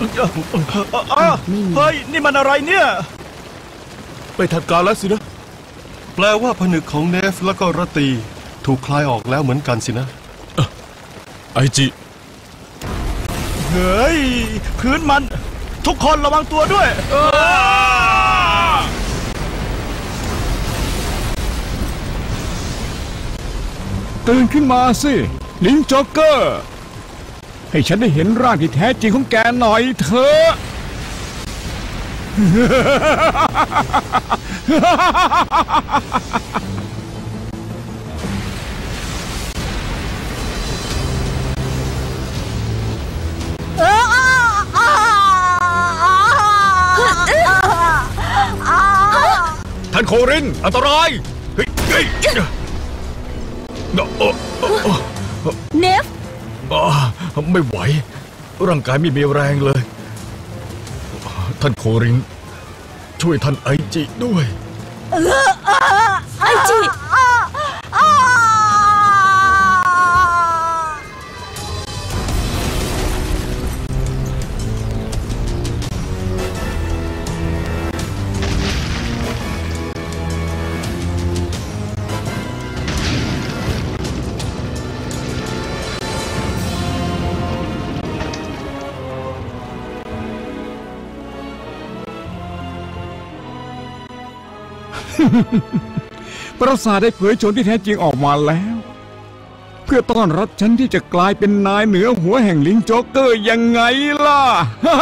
เฮ้ยนี่มันอะไรเนี่ยไปทางการแล้วสินะแปลว่าผนึกของเนฟแล้วก็รตีถูกคลายออกแล้วเหมือนกันสินะไอจิเฮ้ยพื้นมันทุกคนระวังตัวด้วยตื่นขึ้นมาสิลิงจ็อกเกอร์ให้ฉันได้เห็นร่างที่แท้จริงของแกหน่อยเถอะท่านโครินอันตรายเนฟไม่ไหวร่างกายไม่มีแรงเลยท่านโครินช่วยท่านไอจิด้วยไอจิปราสาทได้เผยโฉมที่แท้จริงออกมาแล้วเพื่อต้อนรับฉันที่จะกลายเป็นนายเหนือหัวแห่งลิงจ็อกเกอร์ยังไงล่ะ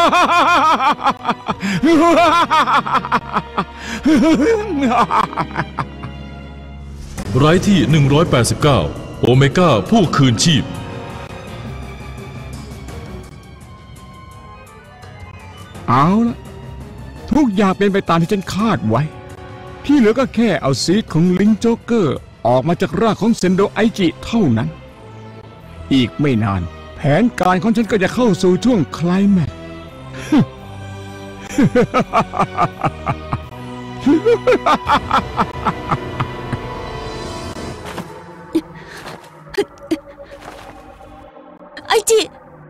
ไร้ที่189โอเมก้าผู้คืนชีพเอาละทุกอย่างเป็นไปตามที่ฉันคาดไว้ที่เหลือก็แค่เอาซีดของลิงจ็อกเกอร์ออกมาจากร่างของเซนโดไอจิเท่านั้นอีกไม่นานแผนการของฉันก็จะเข้าสู่ช่วงไคลแม็กซ์ไอจิ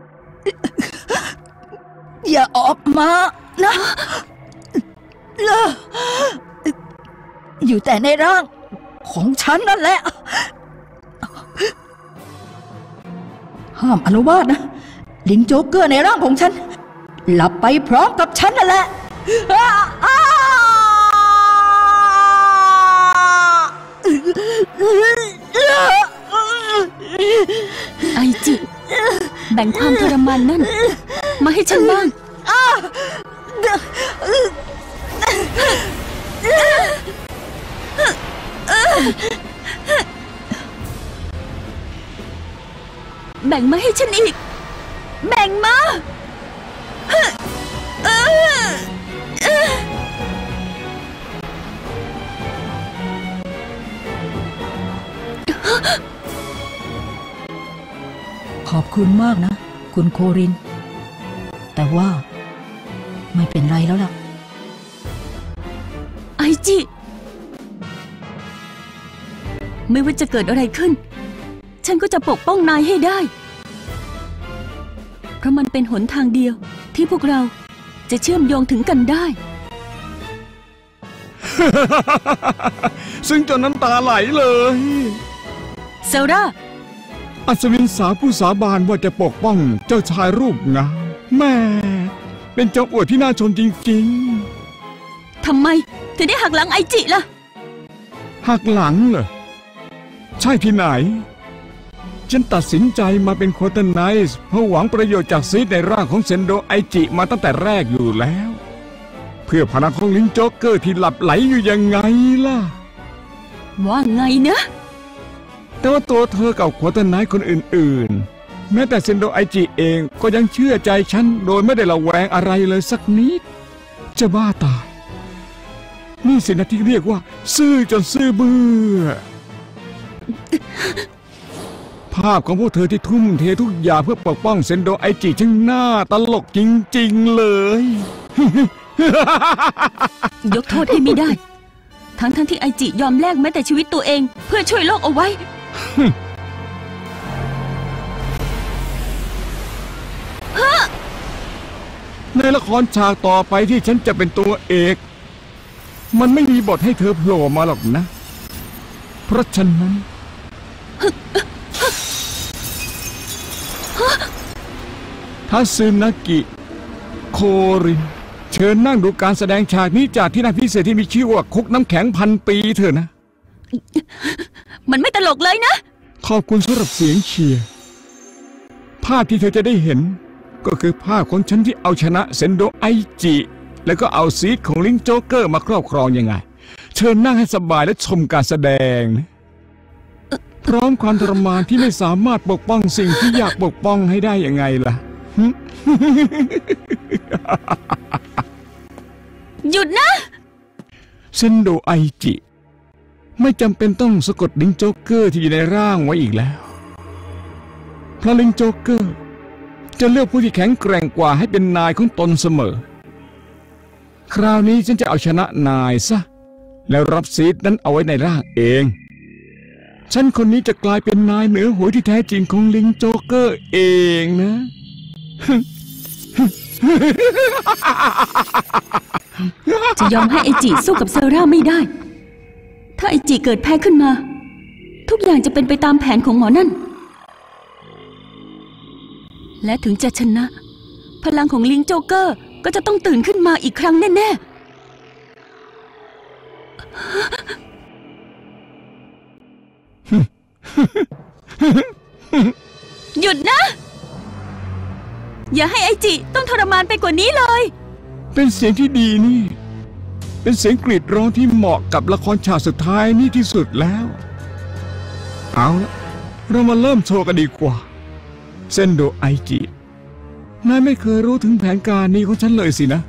อย่าออกมานะอยู่แต่ในร่างของฉันนั่นแหละห้ามอาละวาดนะลิงโจ๊กเกอร์ในร่างของฉันหลับไปพร้อมกับฉันนั่นแหละไอจิแบ่งความทรมานนั่นมาให้ฉันบ้างแบ่งมาให้ฉันอีกแบ่งมาขอบคุณมากนะคุณโครินแต่ว่าไม่เป็นไรแล้วล่ะไอจิไม่ว่าจะเกิดอะไรขึ้นฉันก็จะปกป้องนายให้ได้เพราะมันเป็นหนทางเดียวที่พวกเราจะเชื่อมโยงถึงกันได้ซึ่งจนน้ำตาไหลเลยเซลดาอัศวินสาวผู้สาบานว่าจะปกป้องเจ้าชายรูปงามแม่เป็นเจ้าอวดที่น่าชมจริงๆทำไมถึงได้หักหลังไอจิล่ะหักหลังเหรอใช่ที่ไหนฉันตัดสินใจมาเป็นโคเทนไนส์เพราะหวังประโยชน์จากซีดในร่างของเซนโดไอจิมาตั้งแต่แรกอยู่แล้วเพื่อพลังของลิงจ็อกเกอร์ที่หลับไหลอยู่ยังไงล่ะว่าไงนะแต่ว่าตัวเธอกับโคเทนไนส์คนอื่นๆแม้แต่เซนโดไอจิเองก็ยังเชื่อใจฉันโดยไม่ได้ระแวงอะไรเลยสักนิดจะบ้าตายนี่สินะที่เรียกว่าซื่อจนซื่อเบื่อภาพของพวกเธอที่ทุ่มเททุกอย่างเพื่อปกป้องเซนโดไอจิช่างน่าตลกจริงๆเลยยกโทษให้ไม่ได้ทั้งที่ไอจิยอมแลกแม้แต่ชีวิตตัวเองเพื่อช่วยโลกเอาไว้ในละครฉากต่อไปที่ฉันจะเป็นตัวเอก มันไม่มีบทให้เธอโผล่มาหรอกนะ เพราะฉะนั้นทัสึนากิโครินเชิญนั่งดูการแสดงฉากนี้จากที่นั่งพิเศษที่มีชื่อว่าคุกน้ำแข็งพันปีเถอะนะมันไม่ตลกเลยนะขอบคุณสำหรับเสียงเชียร์ภาพที่เธอจะได้เห็นก็คือภาพของฉันที่เอาชนะเซนโดไอจิแล้วก็เอาซีดของลิงโจ๊กเกอร์มาครอบครองยังไงเชิญนั่งให้สบายและชมการแสดงนะพร้อมความทรมานที่ไม่สามารถปกป้องสิ่งที่อยากปกป้องให้ได้ยังไงล่ะหยุดนะเซนโดไอจิไม่จำเป็นต้องสะกดลิงโจ๊กเกอร์ที่อยู่ในร่างไว้อีกแล้วเพราะลิงโจ๊กเกอร์จะเลือกผู้ที่แข็งแกร่งกว่าให้เป็นนายของตนเสมอคราวนี้ฉันจะเอาชนะนายซะแล้วรับซีดนั้นเอาไว้ในร่างเองฉันคนนี้จะกลายเป็นนายเหนือหัวที่แท้จริงของลิงโจ๊กเกอร์เองนะจะยอมให้ไอจิสู้กับเซอร่าไม่ได้ถ้าไอจิเกิดแพ้ขึ้นมาทุกอย่างจะเป็นไปตามแผนของหมอนั่นและถึงจะชนะพลังของลิงโจ๊กเกอร์ก็จะต้องตื่นขึ้นมาอีกครั้งแน่ๆ หยุดนะอย่าให้ไอจิต้องทรมานไปกว่านี้เลยเป็นเสียงที่ดีนี่เป็นเสียงกรีดร้องที่เหมาะกับละครฉากสุดท้ายนี่ที่สุดแล้วเอาละเรามาเริ่มโชว์กันดีกว่าเซนโดไอจินายไม่เคยรู้ถึงแผนการนี้ของฉันเลยสินะ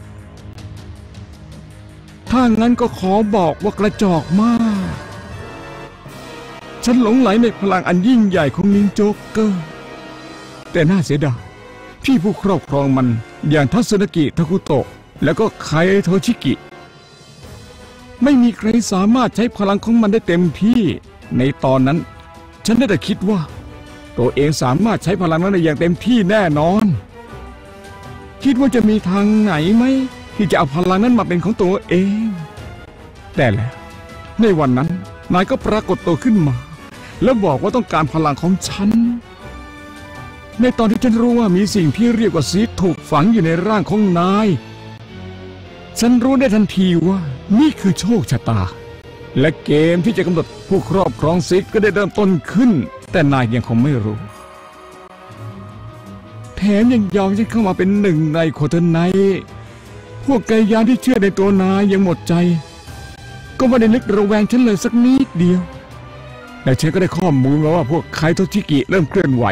ถ้างั้นก็ขอบอกว่ากระจอกมากฉันหลงไหลในพลังอันยิ่งใหญ่ของลิงโจ๊กเกอร์แต่น่าเสียดายที่ผู้ครอบครองมันอย่างทัสึนากิทาคุโตะแล้วก็ไคโทชิกิไม่มีใครสามารถใช้พลังของมันได้เต็มที่ในตอนนั้นฉันได้แต่คิดว่าตัวเองสามารถใช้พลังนั้นได้อย่างเต็มที่แน่นอนคิดว่าจะมีทางไหนไหมที่จะเอาพลังนั้นมาเป็นของตัวเองแต่แล้วในวันนั้นนายก็ปรากฏตัวขึ้นมาแล้วบอกว่าต้องการพลังของฉันในตอนที่ฉันรู้ว่ามีสิ่งที่เรียกว่าซีดถูกฝังอยู่ในร่างของนายฉันรู้ได้ทันทีว่านี่คือโชคชะตาและเกมที่จะกำหนดผู้ครอบครองซีดก็ได้เริ่มต้นขึ้นแต่นายยังคงไม่รู้แถมยังยอมฉันเข้ามาเป็นหนึ่งในโคเทนไนท์พวกไก่ยานที่เชื่อในตัวนายยังหมดใจก็ไม่ได้นึกระแวงฉันเลยสักนิดเดียวและฉันก็ได้ข้อมูลมาว่าพวกไคโทชิกิเริ่มเคลื่อนไหว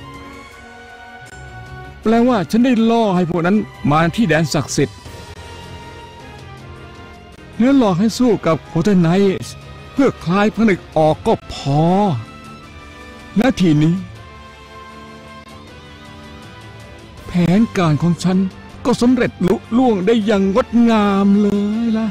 แปลว่าฉันได้ล่อให้พวกนั้นมาที่แดนศักดิ์สิทธิ์แล้วหลอกให้สู้กับโคเทนไนท์เพื่อคลายผนึกออกก็พอและทีนี้แผนการของฉันก็สำเร็จลุล่วงได้อย่างงดงามเลยล่ะ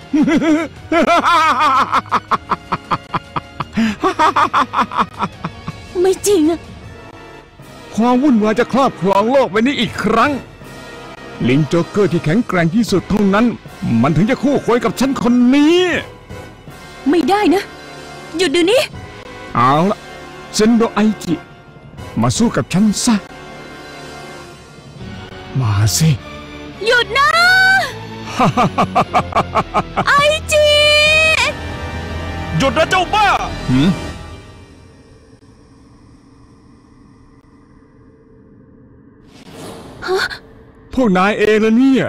ไม่จริงอะความวุ่นวายจะครอบครองโลกใบนี้อีกครั้งลิงโจ๊กเกอร์ที่แข็งแกร่งที่สุดเท่านั้นมันถึงจะคู่ควรกับฉันคนนี้ไม่ได้นะหยุดเดี๋ยวนี้เอาละเซนโดไอจิมาสู้กับฉันซะมาสิหยุดนะ ไอจิหยุดนะเจ้าบ้าพวกนายเองนะเนี่ย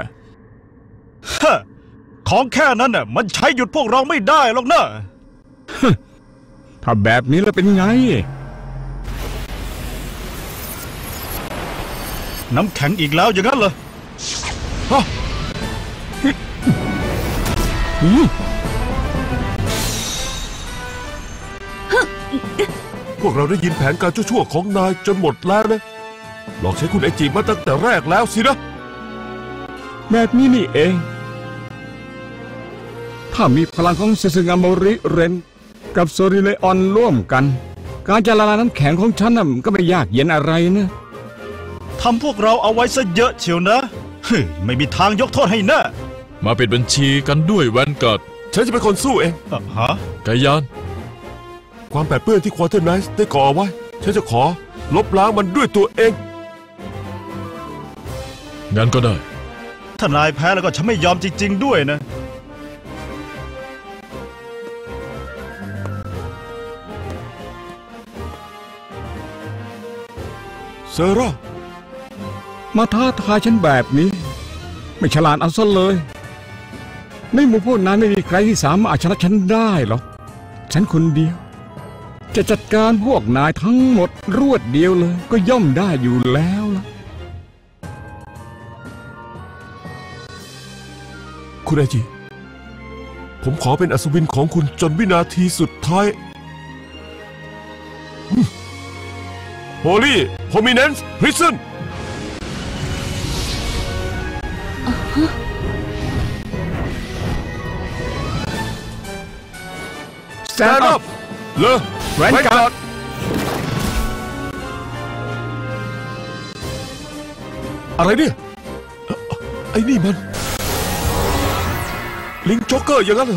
ของแค่นั้นน่ะมันใช้หยุดพวกเราไม่ได้หรอกนะถ้าแบบนี้แล้วเป็นไงน้ำแข็งอีกแล้วอย่างนั้นเหรอพวกเราได้ยินแผนการชั่วๆของนายจนหมดแล้วนะหลอกใช้คุณไอจิมาตั้งแต่แรกแล้วสินะแบบนี้นี่เองถ้ามีพลังของเซซึงาโมริเรนกับโซริเลออนร่วมกันการจะละลายน้ำแข็งของฉันน่ะก็ไม่ยากเย็นอะไรนะทำพวกเราเอาไว้ซะเยอะเชียวนะไม่มีทางยกโทษให้แน่มาปิดบัญชีกันด้วยแวนการ์ดฉันจะเป็นคนสู้เองฮะไกยานความแปดเปื้อนที่ควอเตอร์ไนท์ได้ก่อไว้ฉันจะขอลบล้างมันด้วยตัวเองงั้นก็ได้ถ้านายแพ้แล้วก็ฉันไม่ยอมจริงๆด้วยนะเซอร่ามาท้าทายฉันแบบนี้ ไม่ฉลาดเอาซะเลยในหมู่พวกนั้นไม่มีใครที่สามารถชนะฉันได้หรอกฉันคนเดียวจะจัดการพวกนายทั้งหมดรวดเดียวเลยก็ย่อมได้อยู่แล้วล่ะคุณไอจิผมขอเป็นอัศวินของคุณจนวินาทีสุดท้ายHoly Prominence Prison Stand up เลอ Vanguard อะไรเนี่ยไอ้นี่มันลิงจ็อกเกอร์อย่างนั้นเหรอ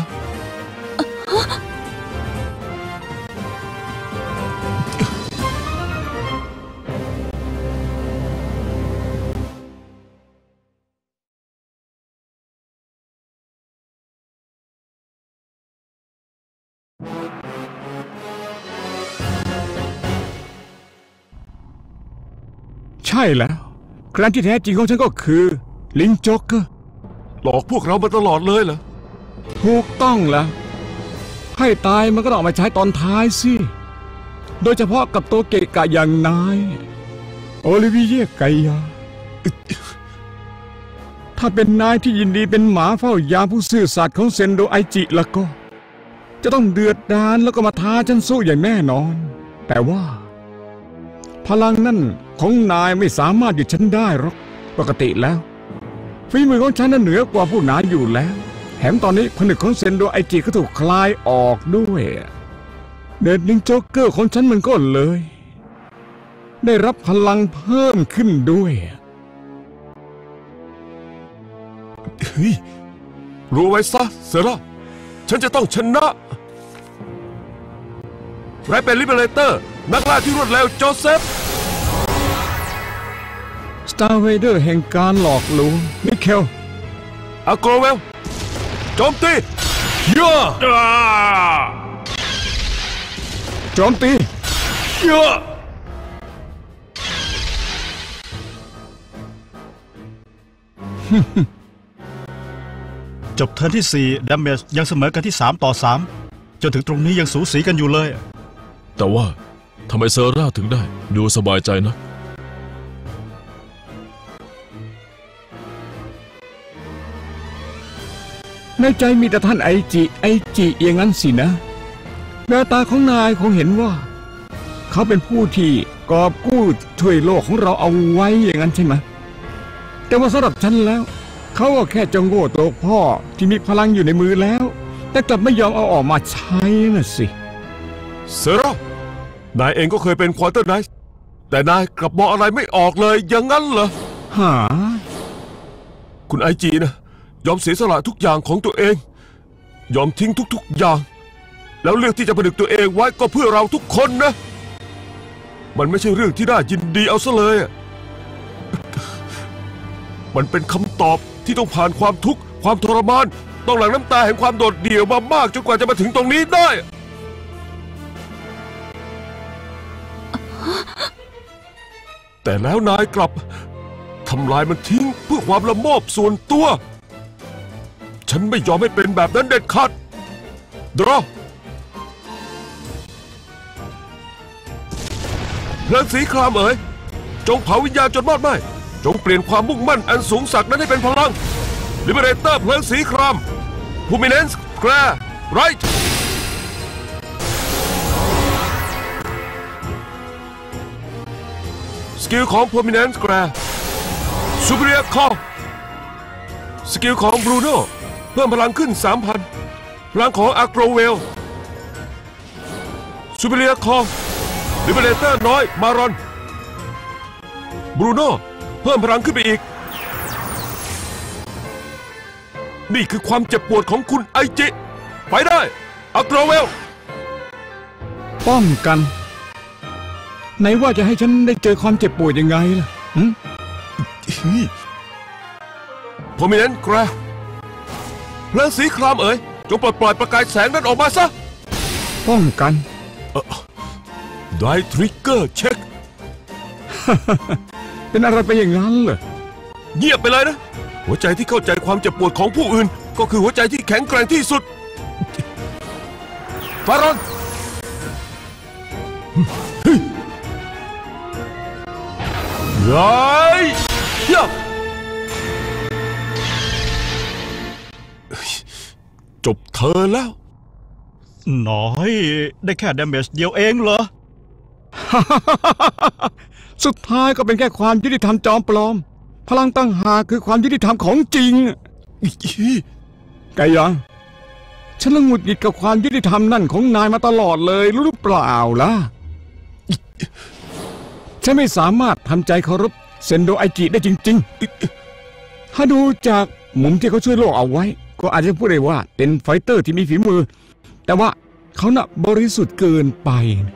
ใช่แล้วครั้งที่แท้จริงของฉันก็คือลิงจ็อกเกอร์หลอกพวกเรามาตลอดเลยเหรอถูกต้องแล้วให้ตายมันก็ต้องเอามาใช้ตอนท้ายสิโดยเฉพาะกับตัวเกะกะอย่างนายโอลิเวียไกยาถ้าเป็นนายที่ยินดีเป็นหมาเฝ้ายามผู้ซื่อสัตย์ของเซนโดไอจิแล้วก็จะต้องเดือดดาลแล้วก็มาท้าฉันสู้อย่างแน่นอนแต่ว่าพลังนั่นของนายไม่สามารถหยุดฉันได้หรอกปกติแล้วฝีมือของฉันนั้นเหนือกว่าผู้นายอยู่แล้วแถมตอนนี้ผนึกของเซนโดไอจิก็ถูกคลายออกด้วยเดดลิงจ็อกเกอร์ของฉันมันก็เลยได้รับพลังเพิ่มขึ้นด้วยเฮ้ยรู้ไว้ซะเซอร่าฉันจะต้องชนะและเป็นลิเบเลเตอร์นักล่าที่รวดเร็วโจเซฟสตาร์เวเดอร์แห่งการหลอกลวงมิเคลอาโกรเวลโจมตีย่าโจมตีย่าจบเทิร์นที่4 Damage ยังเสมอกันที่3-3จนถึงตรงนี้ยังสูสีกันอยู่เลยแต่ว่าทำไมเซอร่าถึงได้ดูสบายใจนะในใจมีแต่ท่านไอจิอย่างนั้นสินะแววตาของนายคงเห็นว่าเขาเป็นผู้ที่กอบกู้ช่วยโลกของเราเอาไว้อย่างนั้นใช่ไหมแต่ว่าสำหรับฉันแล้วเขาก็แค่จะโง่ตัวพ่อที่มีพลังอยู่ในมือแล้วแต่กลับไม่ยอมเอาออกมาใช้น่ะสิเซร่านายเองก็เคยเป็นควอเตอร์ไนท์แต่นายกลับมองอะไรไม่ออกเลยอย่างนั้นเหรอหาคุณไอจีนะยอมเสียสละทุกอย่างของตัวเองยอมทิ้งทุกๆอย่างแล้วเลือกที่จะผนึกตัวเองไว้ก็เพื่อเราทุกคนนะมันไม่ใช่เรื่องที่น่ายินดีเอาซะเลยมันเป็นคำตอบที่ต้องผ่านความทุกข์ความทรมานต้องหลั่งน้ำตาแห่งความโดดเดี่ยวมามากจนกว่าจะมาถึงตรงนี้ได้แต่แล้วนายกลับทำลายมันทิ้งเพื่อความละโมบส่วนตัวฉันไม่ยอมให้เป็นแบบนั้นเด็ดขาดดรอเพลิงสีครามเอ๋ยจงเผาวิญญาณจนมอดไหม้จงเปลี่ยนความมุ่งมั่นอันสูงสักนั้นให้เป็นพลังลิเบเรเตอร์เพลิงสีครามพูมิเนนส์แกรไรท์สกิลของ Prominence Grab Superior Call สกิลของ Bruno เพิ่มพลังขึ้น 3,000 พลังของ Agrowell Superior Call Liberator น้อย Maron Bruno เพิ่มพลังขึ้นไปอีกนี่คือความเจ็บปวดของคุณไอจิ ไปได้อักราเวลป้องกันไหนว่าจะให้ฉันได้เจอความเจ็บปวดยังไงล่ะโพมิเนนต์แกรเพลิงสีครามเอ๋ยจงปลดปล่อยประกายแสงนั้นออกมาซะป้องกันได้ทริกเกอร์เช็คเป็นอะไรไปอย่างนั้นเหรอเงียบไปเลยนะ หัวใจที่เข้าใจความเจ็บปวดของผู้อื่น ก็คือหัวใจที่แข็งแกร่งที่สุด ฟารอนร้ายยับจบเธอแล้วน้อยได้แค่ดาเมจเดียวเองเหรอสุดท้ายก็เป็นแค่ความยุติธรรมจอมปลอม พลังตั้งหากคือความยุติธรรมของจริงไกยังฉันละหงุดหงิดกับความยุติธรรมนั่นของนายมาตลอดเลยรู้หรือเปล่าล่ะฉันไม่สามารถทำใจเคารพเซนโดไอจิได้จริงๆถ้าดูจากมุมที่เขาช่วยโลกเอาไว้ก็อาจจะพูดได้ว่าเป็นไฟเตอร์ที่มีฝีมือแต่ว่าเขาน่ะบริสุทธิ์เกินไป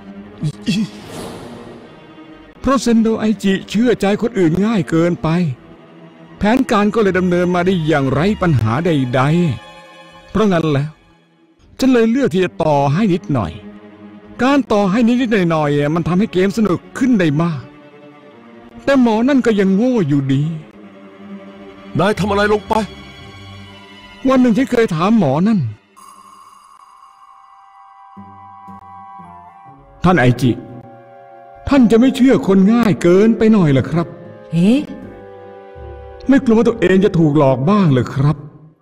เพราะเซนโดไอจิเชื่อใจคนอื่นง่ายเกินไปแผนการก็เลยดำเนินมาได้อย่างไร้ปัญหาใดๆเพราะงั้นแล้วฉันเลยเลือกที่จะต่อให้นิดหน่อยการต่อให้นิดๆหน่อยๆมันทำให้เกมสนุกขึ้นได้มากแต่หมอนั่นก็ยังโง่อยู่ดีนายทำอะไรลงไปวันหนึ่งฉันเคยถามหมอนั่นท่านไอจิท่านจะไม่เชื่อคนง่ายเกินไปหน่อยเหรอครับเอ๊ะไม่กลัวว่าตัวเองจะถูกหลอกบ้างเหรอครับ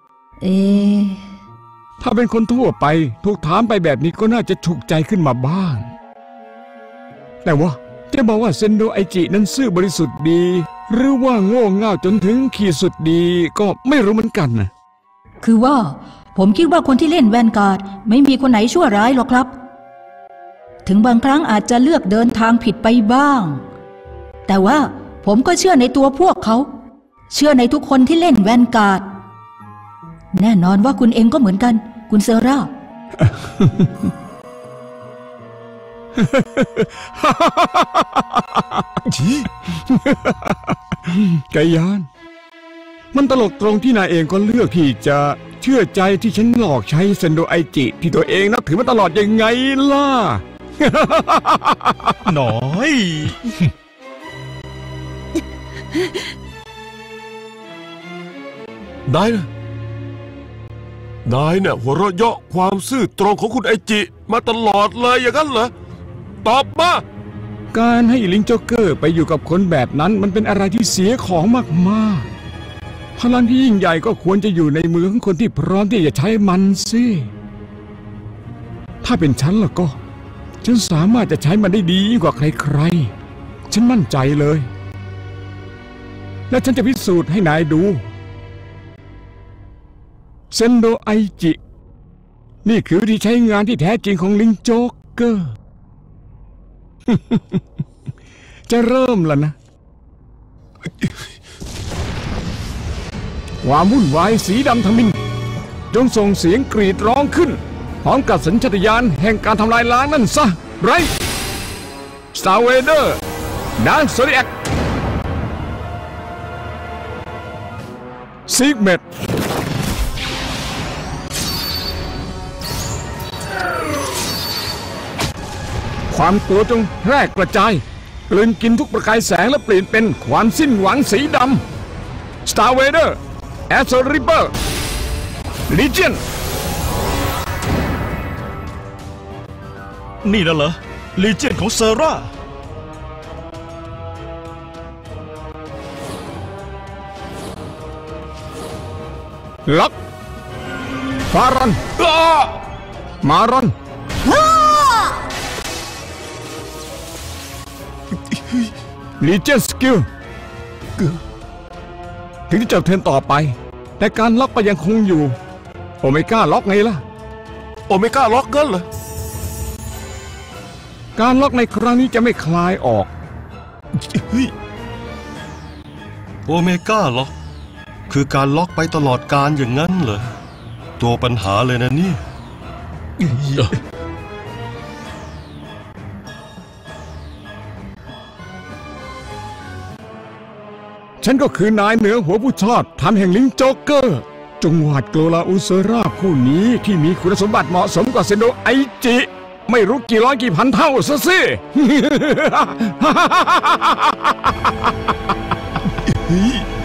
ถ้าเป็นคนทั่วไปถูกถามไปแบบนี้ก็น่าจะฉุกใจขึ้นมาบ้างแต่ว่าจะบอกว่าเซนโดไอจินั้นซื่อบริสุทธิ์ดีหรือว่าโง่เง่าจนถึงขีดสุดดีก็ไม่รู้เหมือนกันนะคือว่าผมคิดว่าคนที่เล่นแวนการ์ดไม่มีคนไหนชั่วร้ายหรอกครับถึงบางครั้งอาจจะเลือกเดินทางผิดไปบ้างแต่ว่าผมก็เชื่อในตัวพวกเขาเชื่อในทุกคนที่เล่นแวนการ์ดแน่นอนว่าคุณเองก็เหมือนกันคุณเซราไกยานมันตลกตรงที่นายเองก็เลือกที่จะเชื่อใจที่ฉันหลอกใช้เซนโดไอจิที่ตัวเองนับถือมาตลอดยังไงล่ะหน่อยนายเนี่ยหัวเราะเยาะความซื่อตรงของคุณไอจิมาตลอดเลยอย่างนั้นเหรอตอบมาการให้ลิงโจ๊กเกอร์ไปอยู่กับคนแบบนั้นมันเป็นอะไรที่เสียของมากๆพลังที่ยิ่งใหญ่ก็ควรจะอยู่ในมือของคนที่พร้อมที่จะใช้มันสิถ้าเป็นฉันล่ะก็ฉันสามารถจะใช้มันได้ดีกว่าใครๆฉันมั่นใจเลยและฉันจะพิสูจน์ให้นายดูเซนโดไอจินี่คือวิธีใช้งานที่แท้จริงของลิงโจ๊กเกอร์ จะเริ่มแล้วนะความวุ่นวายสีดำทมิฬจงส่งเสียงกรีดร้องขึ้นพร้อมกับสัญชาตญาณแห่งการทำลายล้างนั่นซะไรสตาร์เวเดอร์ดาร์คโซเดียกซิกเมตความกลัวจงแพร่กระจายกลืนกินทุกประกายแสงและเปลี่ยนเป็นความสิ้นหวังสีดำ Star Vader Astro Reaper Legion นี่น่ะเหรอ Legion ของเซราล็อกฟารอนมารอนลีเจนสกิลถึงจะจับเทนต่อไปแต่การล็อกก็ยังคงอยู่โอเมก้าล็อกไงล่ะโอเมก้าล็อกกันเหรอการล็อกในครั้งนี้จะไม่คลายออกโอเมก้าล็อกคือการล็อกไปตลอดกาลอย่างนั้นเหรอตัวปัญหาเลยนะนี่ฉันก็คือนายเหนือหัวผู้ชาติทันแห่งลิงโจ๊กเกอร์จงหวาดกลัวลาอุเซราผู้นี้ที่มีคุณสมบัติเหมาะสมกับเซนโดไอจิไม่รู้กี่ร้อยกี่พันเท่าซะสิเฮ้ย